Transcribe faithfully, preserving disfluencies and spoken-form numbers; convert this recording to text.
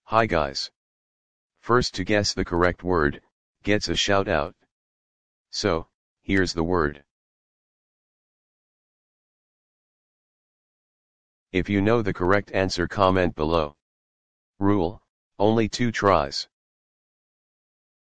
Hi guys. First to guess the correct word, gets a shout out. So, here's the word. If you know the correct answer, comment below. Rule, only two tries.